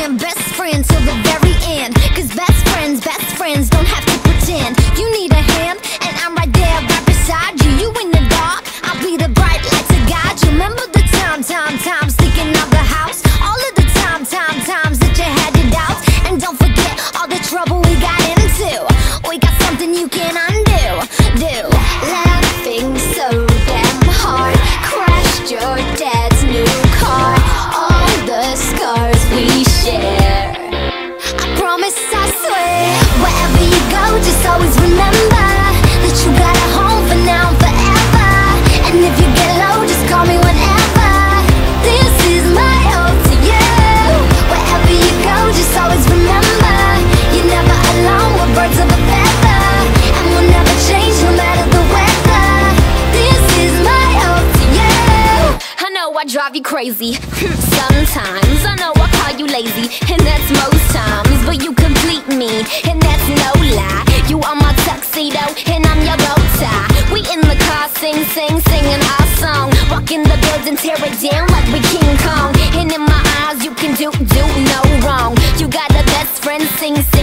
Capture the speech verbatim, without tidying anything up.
friend, best friend till the very end. Cause best friends, best friends don't have to pretend. You need a hand, and I'm right there, right beside you. You in the dark, I'll be the bright light to guide you. Remember the time, time, time sneaking out the house. All of the time, time, times that you had your doubts. And don't forget all the trouble we got into. We got something you can undo. Do laughing so damn hard, crashed your dad's new car. All the scars we share, I promise, I swear. Wherever you go, just always remember that you got a home for now and forever. And if you get low, just call me whenever. This is my ode to you. Wherever you go, just always remember you're never alone, we're birds of a feather. And we'll never change no matter the weather. This is my ode to you. I know I drive you crazy sometimes. I know I call you lazy, and that's most times. But you complete me, and that's no lie. You are my tuxedo, and I'm your bow tie. We in the car, sing, sing, singing our song. Rocking the building, tear it down like we King Kong. And in my eyes, you can do, do no wrong. You got a best friend, sing, sing.